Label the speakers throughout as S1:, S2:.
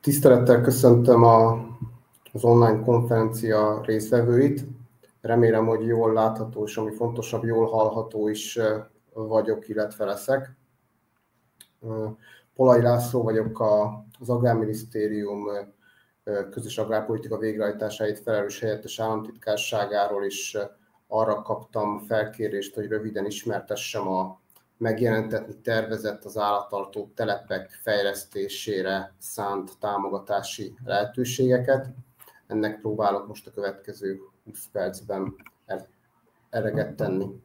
S1: Tisztelettel köszöntöm az online konferencia résztvevőit. Remélem, hogy jól látható, és ami fontosabb, jól hallható is vagyok, illetve leszek. Polai László vagyok, az Agrárminisztérium közös agrárpolitika végrehajtásáért felelős helyettes államtitkárságáról, és arra kaptam felkérést, hogy röviden ismertessem a megjelentetni tervezett az állattartó telepek fejlesztésére szánt támogatási lehetőségeket. Ennek próbálok most a következő 20 percben eleget tenni.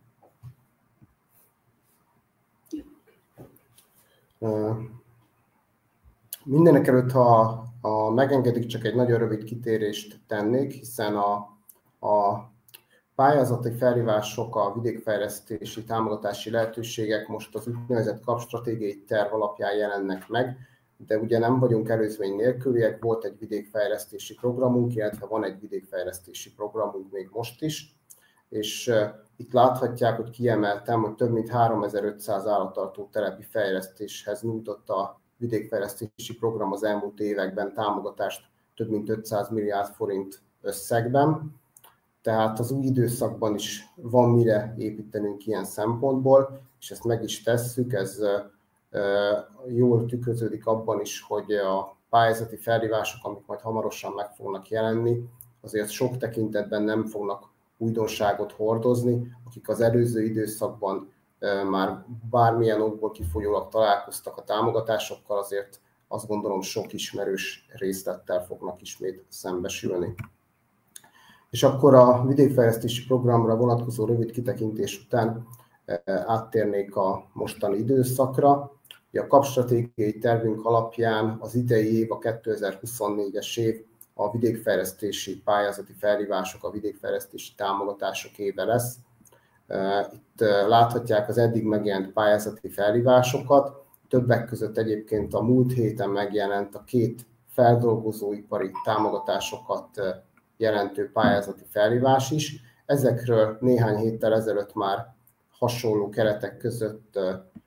S1: Mindenekelőtt, ha megengedik, csak egy nagyon rövid kitérést tennék, hiszen a pályázati felhívások, a vidékfejlesztési támogatási lehetőségek most az úgynevezett kapstratégiai terv alapján jelennek meg, de ugye nem vagyunk előzmény nélküliek, volt egy vidékfejlesztési programunk, illetve van egy vidékfejlesztési programunk még most is, és itt láthatják, hogy kiemeltem, hogy több mint 3500 állattartó telepi fejlesztéshez nyújtott a vidékfejlesztési program az elmúlt években támogatást több mint 500 milliárd forint összegben. Tehát az új időszakban is van mire építenünk ilyen szempontból, és ezt meg is tesszük. Ez jól tükröződik abban is, hogy a pályázati felhívások, amik majd hamarosan meg fognak jelenni, azért sok tekintetben nem fognak újdonságot hordozni. Akik az előző időszakban már bármilyen okból kifolyólag találkoztak a támogatásokkal, azért azt gondolom sok ismerős részlettel fognak ismét szembesülni. És akkor a vidékfejlesztési programra vonatkozó rövid kitekintés után áttérnék a mostani időszakra. A kapstratégiai tervünk alapján az idei év, a 2024-es év a vidékfejlesztési pályázati felhívások, a vidékfejlesztési támogatások éve lesz. Itt láthatják az eddig megjelent pályázati felhívásokat. Többek között egyébként a múlt héten megjelent a két feldolgozóipari támogatásokat jelentő pályázati felhívás is. Ezekről néhány héttel ezelőtt már hasonló keretek között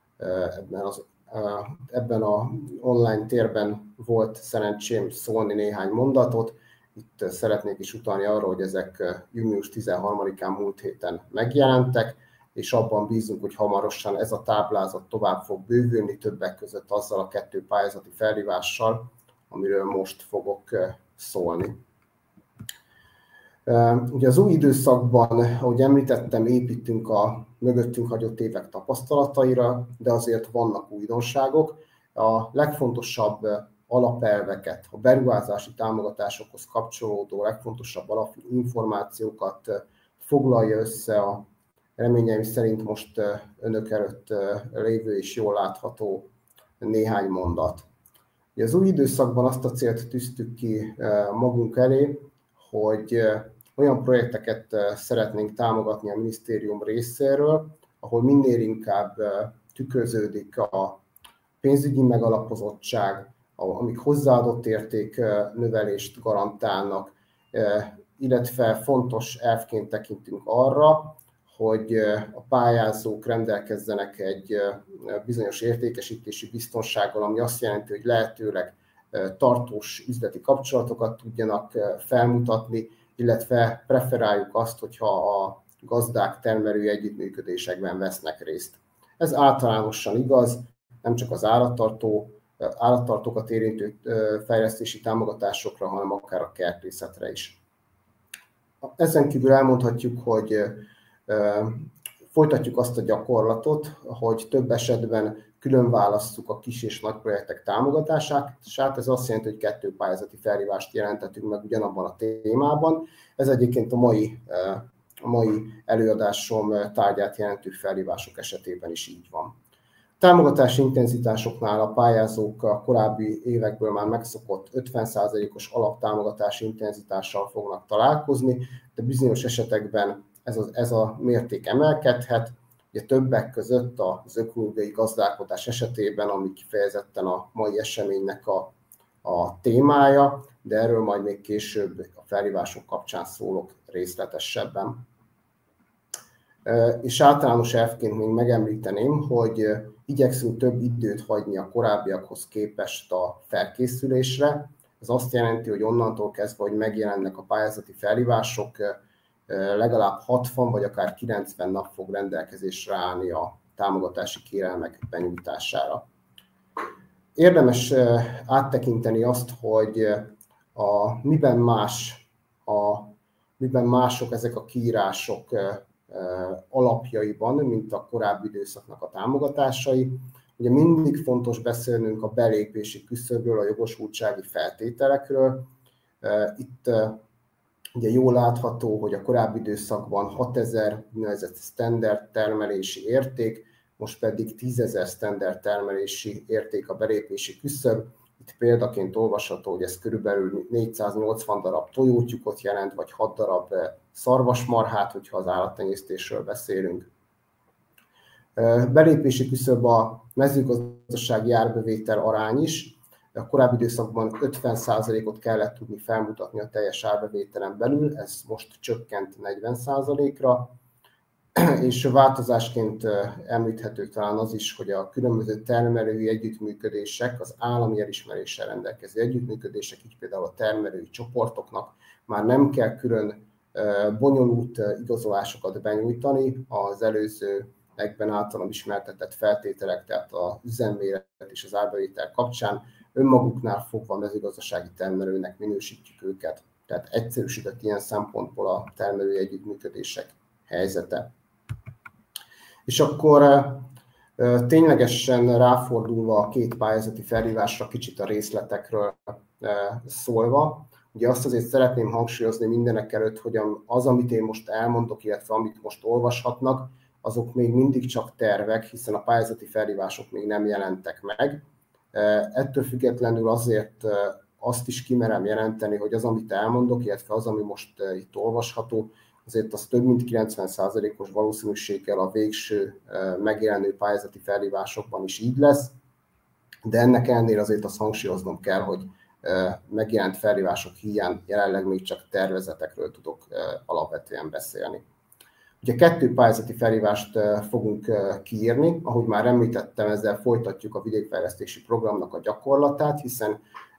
S1: ebben az online térben volt szerencsém szólni néhány mondatot. Itt szeretnék is utalni arra, hogy ezek június 13-án múlt héten megjelentek, és abban bízunk, hogy hamarosan ez a táblázat tovább fog bővülni, többek között azzal a kettő pályázati felhívással, amiről most fogok szólni. Ugye az új időszakban, ahogy említettem, építünk a mögöttünk hagyott évek tapasztalataira, de azért vannak újdonságok. A legfontosabb alapelveket, a beruházási támogatásokhoz kapcsolódó legfontosabb alapinformációkat foglalja össze a reményeim szerint most önök előtt lévő és jól látható néhány mondat. Az új időszakban azt a célt tűztük ki magunk elé, hogy olyan projekteket szeretnénk támogatni a minisztérium részéről, ahol minél inkább tükröződik a pénzügyi megalapozottság, amik hozzáadott érték növelést garantálnak, illetve fontos elvként tekintünk arra, hogy a pályázók rendelkezzenek egy bizonyos értékesítési biztonsággal, ami azt jelenti, hogy lehetőleg tartós üzleti kapcsolatokat tudjanak felmutatni, illetve preferáljuk azt, hogyha a gazdák termelői együttműködésekben vesznek részt. Ez általánosan igaz, nem csak az állattartókat érintő fejlesztési támogatásokra, hanem akár a kertészetre is. Ezen kívül elmondhatjuk, hogy folytatjuk azt a gyakorlatot, hogy több esetben külön válasszuk a kis és nagy projektek támogatását. Ez azt jelenti, hogy kettő pályázati felhívást jelentettünk meg ugyanabban a témában. Ez egyébként a mai előadásom tárgyát jelentő felhívások esetében is így van. Támogatási intenzitásoknál a pályázók a korábbi évekből már megszokott 50%-os alaptámogatási intenzitással fognak találkozni, de bizonyos esetekben ez a mérték emelkedhet. Ugye többek között az ökológiai gazdálkodás esetében, ami kifejezetten a mai eseménynek a témája, de erről majd még később a felhívások kapcsán szólok részletesebben. És általános elvként még megemlíteném, hogy igyekszünk több időt hagyni a korábbiakhoz képest a felkészülésre. Ez azt jelenti, hogy onnantól kezdve, hogy megjelennek a pályázati felhívások, legalább 60 vagy akár 90 nap fog rendelkezésre állni a támogatási kérelmek benyújtására. Érdemes áttekinteni azt, hogy miben mások ezek a kiírások alapjaiban, mint a korábbi időszaknak a támogatásai. Ugye mindig fontos beszélnünk a belépési küszöbről, a jogosultsági feltételekről. Itt ugye jól látható, hogy a korábbi időszakban 6000 úgynevezett standard termelési érték, most pedig 10.000 standard termelési érték a belépési küszöb. Itt példaként olvasható, hogy ez körülbelül 480 darab tojótyúkot jelent, vagy 6 darab szarvasmarhát, hogyha az állattenyésztésről beszélünk. Belépési küszöb a mezőgazdasági árbevétel arány is. A korábbi időszakban 50%-ot kellett tudni felmutatni a teljes árbevételen belül, ez most csökkent 40%-ra. És változásként említhető talán az is, hogy a különböző termelői együttműködések, az állami elismeréssel rendelkező együttműködések, így például a termelői csoportoknak már nem kell külön bonyolult igazolásokat benyújtani az előzőekben általam ismertetett feltételek, tehát az üzemméret és az árbevétel kapcsán önmaguknál fogva mezőgazdasági termelőnek minősítjük őket. Tehát egyszerűsített ilyen szempontból a termelői együttműködések helyzete. És akkor ténylegesen ráfordulva a két pályázati felhívásra, kicsit a részletekről szólva, ugye azt azért szeretném hangsúlyozni mindenek előtt, hogy az, amit én most elmondok, illetve amit most olvashatnak, azok még mindig csak tervek, hiszen a pályázati felhívások még nem jelentek meg. Ettől függetlenül azért azt is kimerem jelenteni, hogy az, amit elmondok, illetve az, ami most itt olvasható, azért az több mint 90%-os valószínűséggel a végső megjelenő pályázati felhívásokban is így lesz, de ennek ellenére azért azt hangsúlyoznom kell, hogy megjelent felhívások híján jelenleg még csak tervezetekről tudok alapvetően beszélni. Ugye 2 pályázati felhívást fogunk kiírni, ahogy már említettem, ezzel folytatjuk a vidékfejlesztési programnak a gyakorlatát, hiszen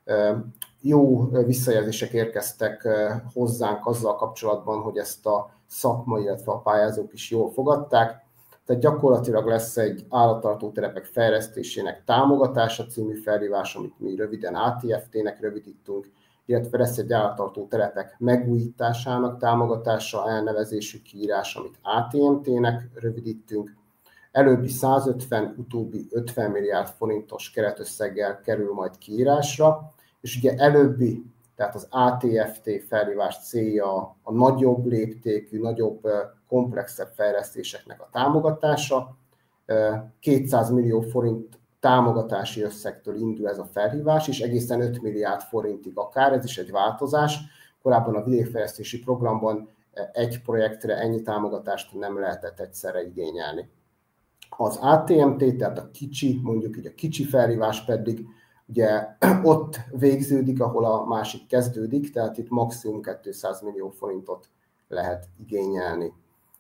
S1: jó visszajelzések érkeztek hozzánk azzal kapcsolatban, hogy ezt a szakma, illetve a pályázók is jól fogadták. Tehát gyakorlatilag lesz egy állattartó telepek fejlesztésének támogatása című felhívás, amit mi röviden ATFT-nek rövidítünk, illetve lesz egy állattartó telepek megújításának támogatása, elnevezésű kiírás, amit ATMT-nek rövidítünk. Előbbi 150, utóbbi 50 milliárd forintos keretösszeggel kerül majd kiírásra, és ugye előbbi, tehát az ATFT felhívás célja a nagyobb léptékű, nagyobb, komplexebb fejlesztéseknek a támogatása. 200 millió forint támogatási összegtől indul ez a felhívás, és egészen 5 milliárd forintig akár, ez is egy változás. Korábban a vidékfejlesztési programban egy projektre ennyi támogatást nem lehetett egyszerre igényelni. Az ATMT, tehát a kicsi, mondjuk így a kicsi felhívás pedig ugye ott végződik, ahol a másik kezdődik, tehát itt maximum 200 millió forintot lehet igényelni.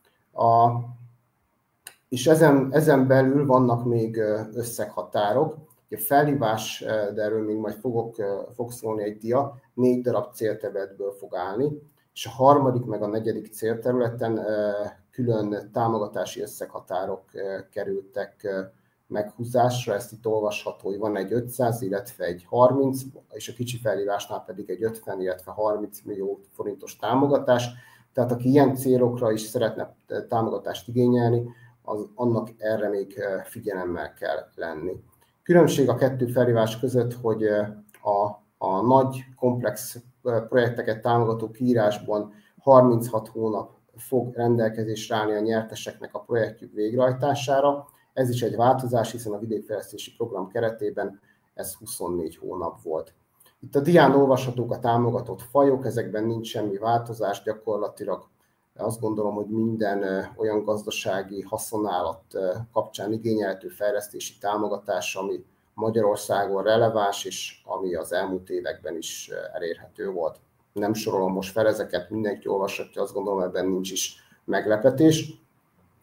S1: És ezen belül vannak még összeghatárok. A felhívás, de erről még majd fog szólni egy dia, 4 darab célterületből fog állni, és a harmadik meg a negyedik célterületen külön támogatási összeghatárok kerültek meghúzásra. Ezt itt olvasható, hogy van egy 500, illetve egy 30, és a kicsi felhívásnál pedig egy 50, illetve 30 millió forintos támogatás. Tehát aki ilyen célokra is szeretne támogatást igényelni, annak erre még figyelemmel kell lenni. Különbség a 2 felhívás között, hogy a nagy, komplex projekteket támogató kiírásban 36 hónap fog rendelkezésre állni a nyerteseknek a projektjük végrehajtására. Ez is egy változás, hiszen a vidékfejlesztési program keretében ez 24 hónap volt. Itt a dián olvashatók a támogatott fajok, ezekben nincs semmi változás, gyakorlatilag azt gondolom, hogy minden olyan gazdasági haszonállat kapcsán igényelhető fejlesztési támogatás, ami Magyarországon releváns, és ami az elmúlt években is elérhető volt. Nem sorolom most fel ezeket, mindenki olvashatja, azt gondolom, ebben nincs is meglepetés.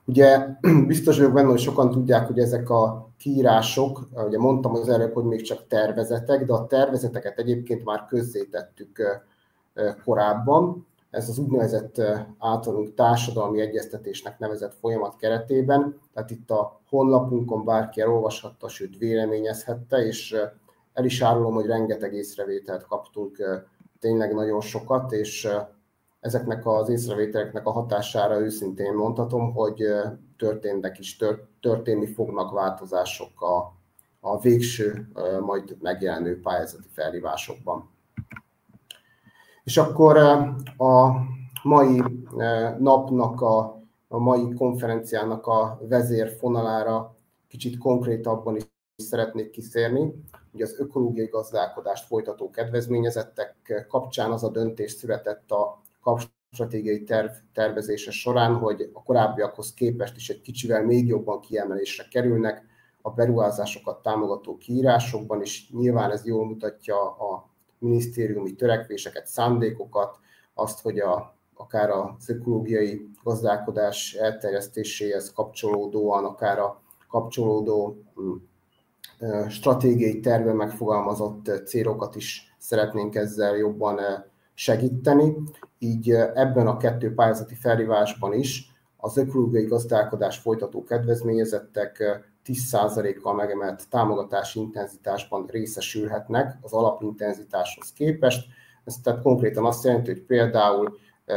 S1: Ugye biztos vagyok benne, hogy sokan tudják, hogy ezek a kiírások, ugye mondtam az előbb, hogy még csak tervezetek, de a tervezeteket egyébként már közzétettük korábban. Ez az úgynevezett általunk társadalmi egyeztetésnek nevezett folyamat keretében, tehát itt a honlapunkon bárki elolvashatta, sőt véleményezhette, és el is árulom, hogy rengeteg észrevételt kaptunk, tényleg nagyon sokat, és ezeknek az észrevételeknek a hatására őszintén mondhatom, hogy történnek is, történni fognak változások a végső, majd megjelenő pályázati felhívásokban. És akkor a mai napnak, a mai konferenciának a vezérfonalára kicsit konkrétabban is szeretnék kiszérni. Ugye az ökológiai gazdálkodást folytató kedvezményezettek kapcsán az a döntés született a kapstratégiai tervezése során, hogy a korábbiakhoz képest is egy kicsivel még jobban kiemelésre kerülnek a beruházásokat támogató kiírásokban, és nyilván ez jól mutatja a minisztériumi törekvéseket, szándékokat, azt, hogy akár az ökológiai gazdálkodás elterjesztéséhez kapcsolódóan, akár a kapcsolódó stratégiai tervben megfogalmazott célokat is szeretnénk ezzel jobban segíteni. Így ebben a 2 pályázati felhívásban is az ökológiai gazdálkodás folytató kedvezményezettek 10%-kal megemelt támogatási intenzitásban részesülhetnek az alapintenzitáshoz képest. Ez tehát konkrétan azt jelenti, hogy például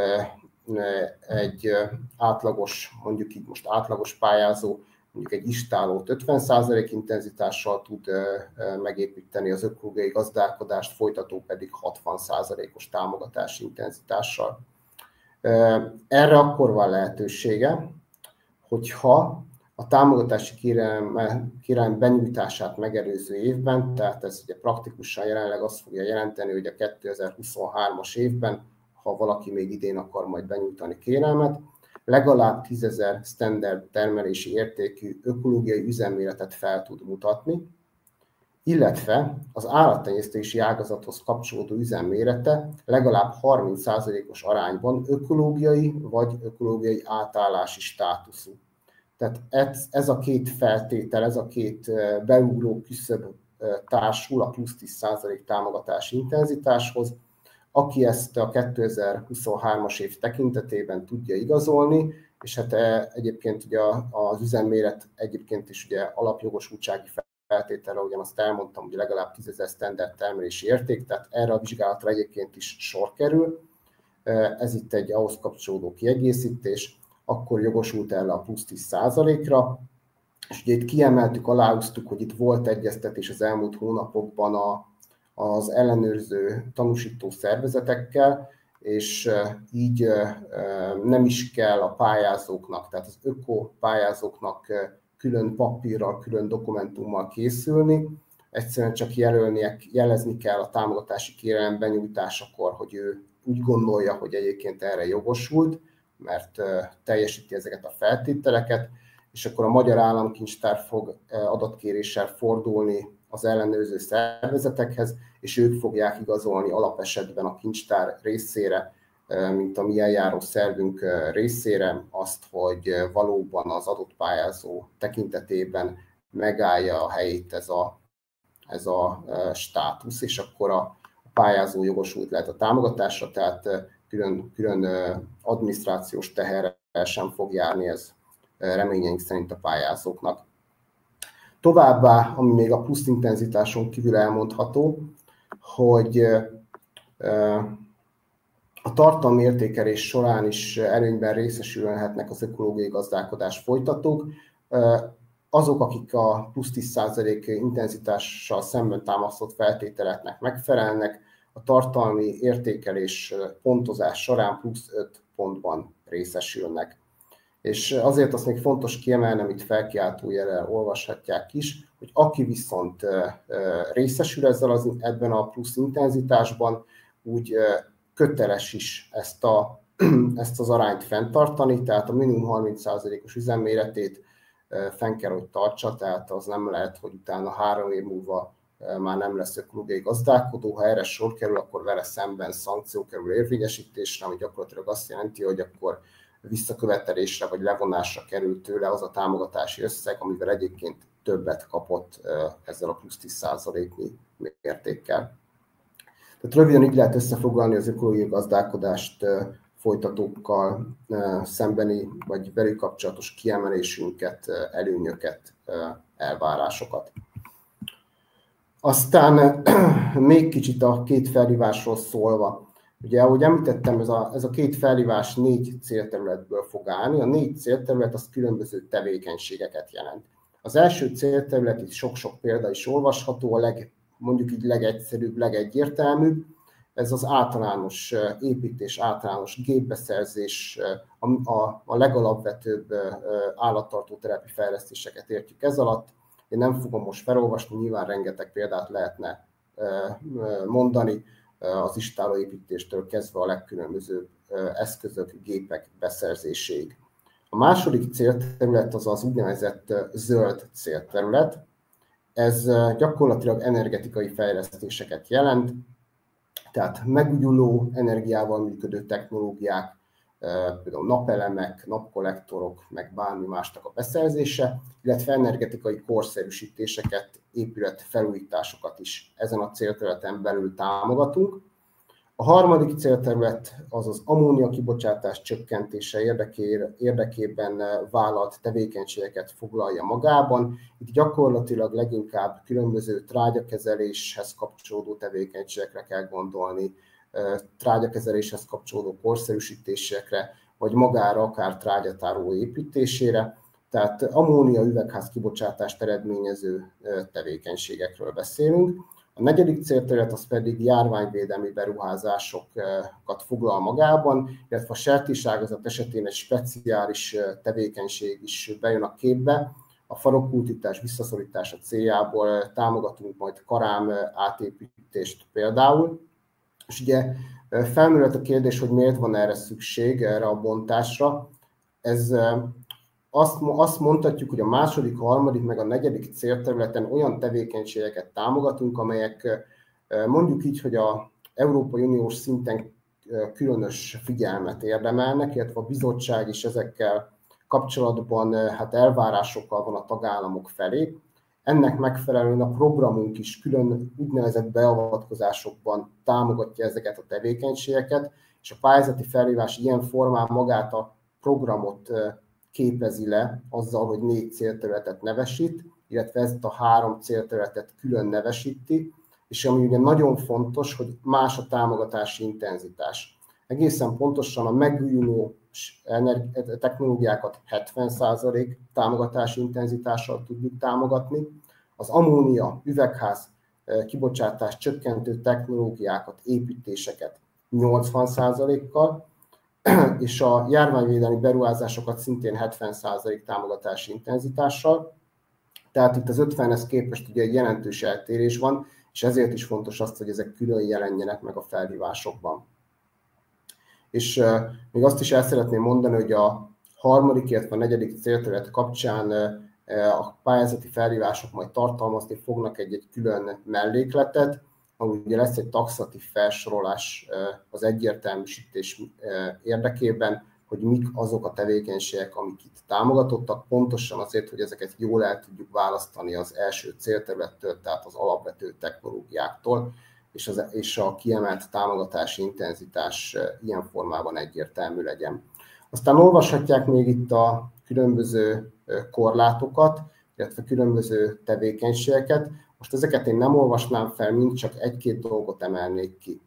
S1: egy átlagos, mondjuk így most átlagos pályázó, mondjuk egy istálót 50% intenzitással tud megépíteni, az ökológiai gazdálkodást folytató pedig 60%-os támogatási intenzitással. Erre akkor van lehetősége, hogyha a támogatási kérelem benyújtását megelőző évben, tehát ez ugye praktikusan jelenleg azt fogja jelenteni, hogy a 2023-as évben, ha valaki még idén akar majd benyújtani kérelmet, legalább 10 000 standard termelési értékű ökológiai üzemméretet fel tud mutatni, illetve az állattenyésztési ágazathoz kapcsolódó üzemmérete legalább 30%-os arányban ökológiai vagy ökológiai átállási státuszú. Tehát ez a 2 feltétel, ez a 2 beugró küszöb társul a plusz 10% támogatási intenzitáshoz. Aki ezt a 2023-as év tekintetében tudja igazolni, és hát egyébként ugye az üzemméret egyébként is ugye alapjogosultsági feltétele, ugyanazt elmondtam, hogy legalább 10 000 standard termelési érték, tehát erre a vizsgálatra egyébként is sor kerül. Ez itt egy ahhoz kapcsolódó kiegészítés, akkor jogosult erre a plusz 10%-ra. És ugye itt kiemeltük, aláhúztuk, hogy itt volt egyeztetés az elmúlt hónapokban az ellenőrző tanúsító szervezetekkel, és így nem is kell a pályázóknak, tehát az öko pályázóknak külön papírral, külön dokumentummal készülni, egyszerűen csak jelezni kell a támogatási kérelem benyújtásakor, hogy ő úgy gondolja, hogy egyébként erre jogosult, mert teljesíti ezeket a feltételeket, és akkor a Magyar Államkincstár fog adatkéréssel fordulni az ellenőrző szervezetekhez, és ők fogják igazolni alapesetben a kincstár részére, mint a mi eljáró szervünk részére azt, hogy valóban az adott pályázó tekintetében megállja a helyét ez a státusz, és akkor a pályázó jogosult lehet a támogatásra, tehát külön adminisztrációs teherrel sem fog járni ez reményeink szerint a pályázóknak. Továbbá, ami még a plusz intenzitáson kívül elmondható, hogy a tartalmi értékelés során is előnyben részesülhetnek az ökológiai gazdálkodás folytatók. Azok, akik a plusz 10% intenzitással szemben támasztott feltételeknek megfelelnek, a tartalmi értékelés pontozás során plusz 5 pontban részesülnek. És azért azt még fontos kiemelnem, itt felkiáltójellel olvashatják is, hogy aki viszont részesül ebben a plusz intenzitásban, úgy köteles is ezt az arányt fenntartani, tehát a minimum 30%-os üzemméretét fenn kell, hogy tartsa, tehát az nem lehet, hogy utána 3 év múlva már nem lesz ökológiai gazdálkodó. Ha erre sor kerül, akkor vele szemben szankció kerül érvényesítésre, ami gyakorlatilag azt jelenti, hogy akkor visszakövetelésre vagy levonásra került tőle az a támogatási összeg, amivel egyébként többet kapott ezzel a plusz 10%-nyi mértékkel. Tehát röviden így lehet összefoglalni az ökológiai gazdálkodást folytatókkal szembeni, vagy velük kapcsolatos kiemelésünket, előnyöket, elvárásokat. Aztán még kicsit a két felhívásról szólva. Ugye, ahogy említettem, ez a két felhívás 4 célterületből fog állni. A 4 célterület az különböző tevékenységeket jelent. Az első célterület, itt sok-sok példa is olvasható, mondjuk így legegyszerűbb, legegyértelműbb. Ez az általános építés, általános gépbeszerzés, a legalapvetőbb állattartó telepi fejlesztéseket értjük ez alatt. Én nem fogom most felolvasni, nyilván rengeteg példát lehetne mondani, az istállóépítéstől kezdve a legkülönbözőbb eszközök, gépek beszerzéséig. A második célterület az az úgynevezett zöld célterület. Ez gyakorlatilag energetikai fejlesztéseket jelent, tehát megújuló energiával működő technológiák, például napelemek, napkollektorok, meg bármi másnak a beszerzése, illetve energetikai korszerűsítéseket, épületfelújításokat is ezen a célterületen belül támogatunk. A harmadik célterület az az ammónia kibocsátás csökkentése érdekében vállalt tevékenységeket foglalja magában. Itt gyakorlatilag leginkább különböző trágyakezeléshez kapcsolódó tevékenységekre kell gondolni, trágyakezeléshez kapcsolódó korszerűsítésekre, vagy magára akár trágyatároló építésére. Tehát ammónia üvegház kibocsátást eredményező tevékenységekről beszélünk. A negyedik célterület az pedig járványvédelmi beruházásokat foglal magában, illetve a sertéságazat esetén egy speciális tevékenység is bejön a képbe. A farokkultítás visszaszorítása céljából támogatunk majd karám átépítést például. És ugye felmerült a kérdés, hogy miért van erre szükség, erre a bontásra. Azt mondhatjuk, hogy a második, harmadik, meg a negyedik célterületen olyan tevékenységeket támogatunk, amelyek mondjuk így, hogy az Európai Uniós szinten különös figyelmet érdemelnek, illetve a bizottság is ezekkel kapcsolatban elvárásokkal van a tagállamok felé. Ennek megfelelően a programunk is külön úgynevezett beavatkozásokban támogatja ezeket a tevékenységeket, és a pályázati felhívás ilyen formán magát a programot képezi le azzal, hogy 4 célterületet nevesít, illetve ezt a 3 célterületet külön nevesíti, és ami ugye nagyon fontos, hogy más a támogatási intenzitás. Egészen pontosan a megújuló technológiákat 70% támogatási intenzitással tudjuk támogatni, az ammónia, üvegház kibocsátás csökkentő technológiákat, építéseket 80%-kal, és a járványvédelmi beruházásokat szintén 70% támogatási intenzitással. Tehát itt az 50-hez képest ugye egy jelentős eltérés van, és ezért is fontos azt, hogy ezek külön jelenjenek meg a felhívásokban. És még azt is el szeretném mondani, hogy a harmadik, illetve a negyedik célterület kapcsán a pályázati felhívások majd tartalmazni fognak egy külön mellékletet, ahol ugye lesz egy taxatív felsorolás az egyértelműsítés érdekében, hogy mik azok a tevékenységek, amik itt támogatottak, pontosan azért, hogy ezeket jól el tudjuk választani az első célterülettől, tehát az alapvető technológiáktól, és a kiemelt támogatási intenzitás ilyen formában egyértelmű legyen. Aztán olvashatják még itt a különböző korlátokat, illetve különböző tevékenységeket. Most ezeket én nem olvasnám fel, mind csak egy-két dolgot emelnék ki.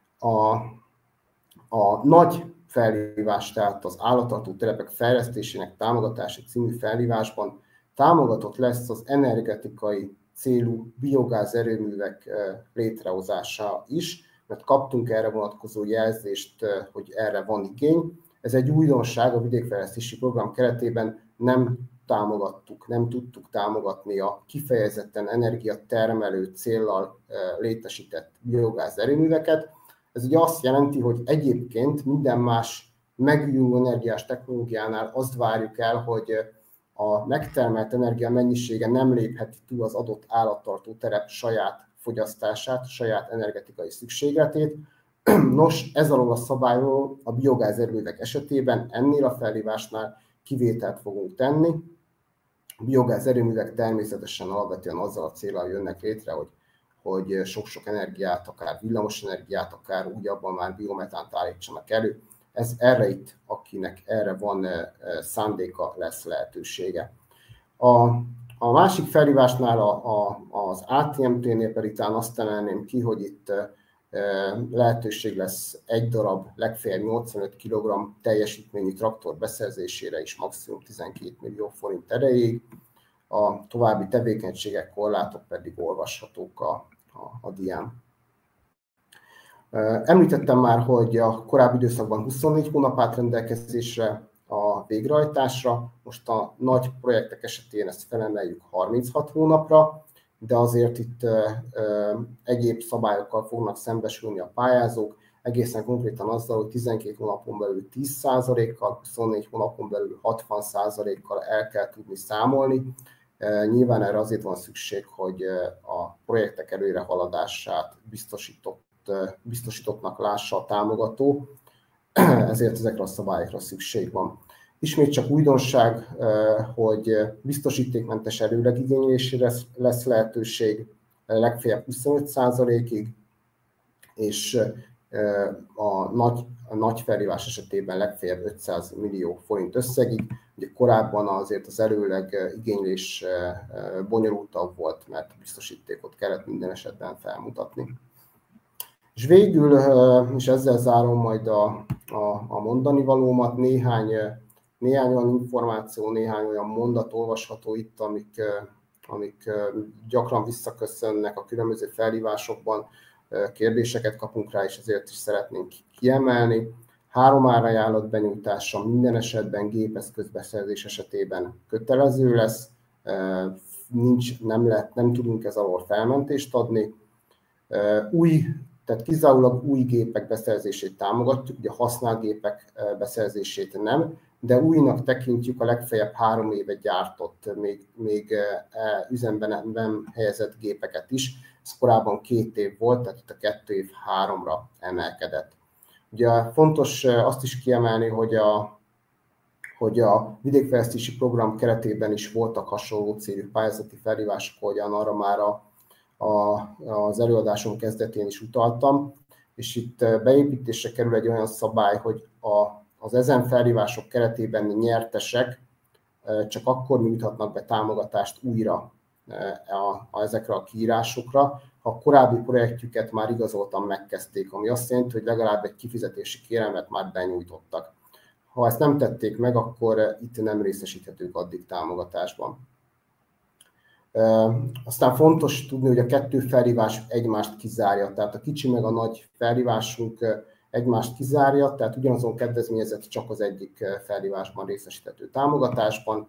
S1: A nagy felhívás, tehát az állattartó telepek fejlesztésének támogatási című felhívásban támogatott lesz az energetikai célú biogáz erőművek létrehozása is, mert kaptunk erre vonatkozó jelzést, hogy erre van igény. Ez egy újdonság, a vidékfejlesztési program keretében nem támogattuk, nem tudtuk támogatni a kifejezetten energiatermelő céllal létesített biogáz erőműveket. Ez ugye azt jelenti, hogy egyébként minden más megújuló energiás technológiánál azt várjuk el, hogy a megtermelt energia mennyisége nem lépheti túl az adott állattartó terep saját fogyasztását, saját energetikai szükségletét. Nos, ez alól a szabályról a biogázerőművek esetében ennél a felhívásnál kivételt fogunk tenni. A biogázerőművek természetesen alapvetően azzal a céllal jönnek létre, hogy sok-sok energiát, akár villamos energiát, akár újabban már biometánt állítsanak elő. Erre itt, akinek erre van szándéka, lesz lehetősége. A másik felhívásnál, az ATMT-nél pedig talán azt emelném ki, hogy itt lehetőség lesz egy darab, legfeljebb 85 kg teljesítményű traktor beszerzésére is maximum 12 millió forint erejéig. A további tevékenységek, korlátok pedig olvashatók a dián. Említettem már, hogy a korábbi időszakban 24 hónap állt rendelkezésre a végrehajtásra, most a nagy projektek esetén ezt felemeljük 36 hónapra, de azért itt egyéb szabályokkal fognak szembesülni a pályázók, egészen konkrétan azzal, hogy 12 hónapon belül 10%-kal, 24 hónapon belül 60%-kal el kell tudni számolni. Nyilván erre azért van szükség, hogy a projektek előrehaladását biztosítottnak lássa a támogató, ezért ezekre a szabályokra szükség van. Ismét csak újdonság, hogy biztosítékmentes előlegigénylésére lesz lehetőség legfeljebb 25%-ig, és a nagy felhívás esetében legfeljebb 500 millió forint összegig. Ugye korábban azért az előleg igénylés bonyolultabb volt, mert biztosítékot kellett minden esetben felmutatni. És végül, és ezzel zárom majd a mondani valómat, néhány olyan információ, néhány olyan mondat olvasható itt, amik gyakran visszaköszönnek a különböző felhívásokban, kérdéseket kapunk rá, és ezért is szeretnénk kiemelni. 3 árajánlat benyújtása minden esetben gépeszközbeszerzés esetében kötelező lesz, nem tudunk ez alól felmentést adni. Tehát kizárólag új gépek beszerzését támogatjuk, ugye használt gépek beszerzését nem, de újnak tekintjük a legfeljebb 3 éve gyártott, még üzemben nem helyezett gépeket is. Ez korábban 2 év volt, tehát itt a 2 év 3-ra emelkedett. Ugye fontos azt is kiemelni, hogy a vidékfejlesztési program keretében is voltak hasonló célú pályázati felhívások, ahogyan arra már az előadásom kezdetén is utaltam, és itt beépítésre kerül egy olyan szabály, hogy az ezen felhívások keretében nyertesek csak akkor nyújthatnak be támogatást újra ezekre a kiírásokra, ha a korábbi projektjüket már igazoltan megkezdték, ami azt jelenti, hogy legalább egy kifizetési kérelmet már benyújtottak. Ha ezt nem tették meg, akkor itt nem részesíthetők addig támogatásban. Aztán fontos tudni, hogy a 2 felhívás egymást kizárja, tehát a kicsi meg a nagy felhívásunk egymást kizárja, tehát ugyanazon kedvezményezett csak az egyik felhívásban részesíthető támogatásban.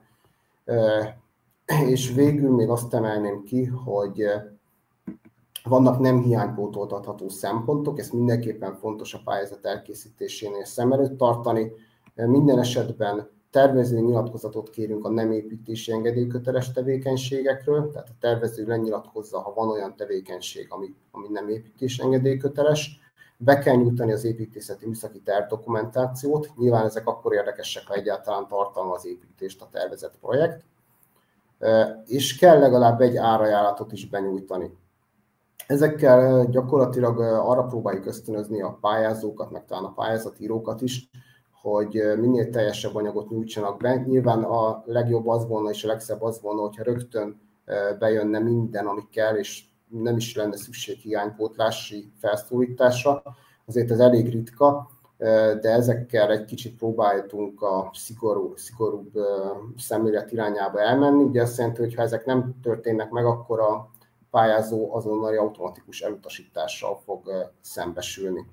S1: És végül még azt emelném ki, hogy vannak nem hiánypótoltatható szempontok, ez mindenképpen fontos a pályázat elkészítésénél szem előtt tartani. Minden esetben tervezői nyilatkozatot kérünk a nem építési engedélyköteles tevékenységekről, tehát a tervező lenyilatkozza, ha van olyan tevékenység, ami nem építési engedélyköteles. Be kell nyújtani az építészeti műszaki tervdokumentációt, nyilván ezek akkor érdekesek, ha egyáltalán tartalmaz építést a tervezett projekt, és kell legalább egy árajánlatot is benyújtani. Ezekkel gyakorlatilag arra próbáljuk ösztönözni a pályázókat, meg talán a pályázatírókat is, hogy minél teljesebb anyagot nyújtsanak be. Nyilván a legjobb az volna, és a legszebb az volna, hogyha rögtön bejönne minden, ami kell, és nem is lenne szükség hiánypótlási felszólításra. Azért ez elég ritka, de ezekkel egy kicsit próbáltunk a szigorúbb szemlélet irányába elmenni. Ugye azt jelenti, hogy ha ezek nem történnek meg, akkor a pályázó azonnali automatikus elutasítással fog szembesülni.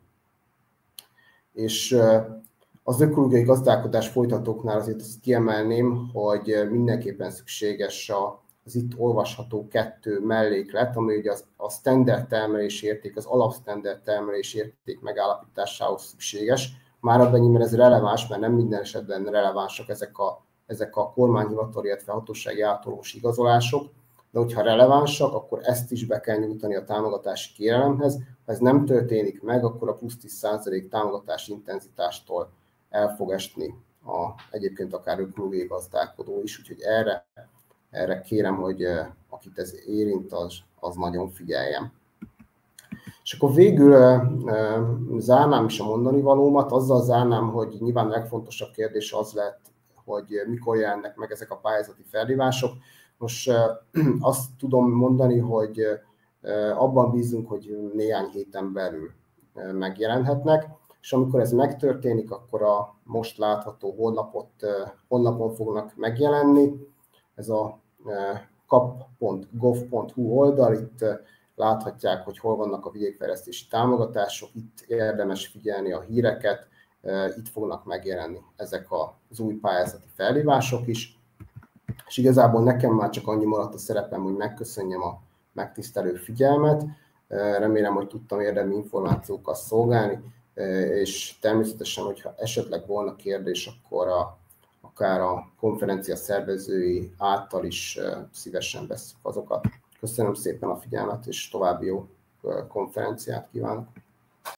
S1: És az ökológiai gazdálkodás folytatóknál azért azt kiemelném, hogy mindenképpen szükséges az itt olvasható 2 melléklet, ami ugye a standard termelési érték, az alapstandard termelési érték megállapításához szükséges. Már abban ez releváns, mert nem minden esetben relevánsak ezek a kormányhivatal, illetve hatósági általános igazolások. de hogyha relevánsak, akkor ezt is be kell nyújtani a támogatási kérelemhez. Ha ez nem történik meg, akkor a plusz 10% támogatási intenzitástól el fog esni egyébként akár ökológiai gazdálkodó is, úgyhogy erre kérem, hogy akit ez érint, az nagyon figyeljen. És akkor végül zárnám is a mondani valómat, azzal zárnám, hogy nyilván a legfontosabb kérdés az lett, hogy mikor jelennek meg ezek a pályázati felhívások. Most azt tudom mondani, hogy abban bízunk, hogy néhány héten belül megjelenhetnek, és amikor ez megtörténik, akkor a most látható honlapon fognak megjelenni. Ez a kap.gov.hu oldal, itt láthatják, hogy hol vannak a vidékfejlesztési támogatások, itt érdemes figyelni a híreket, itt fognak megjelenni ezek az új pályázati felhívások is. És igazából nekem már csak annyi maradt a szerepem, hogy megköszönjem a megtisztelő figyelmet. Remélem, hogy tudtam érdemi információkkal szolgálni, és természetesen, hogyha esetleg volna kérdés, akkor akár a konferencia szervezői által is szívesen vesszük azokat. Köszönöm szépen a figyelmet, és további jó konferenciát kívánok!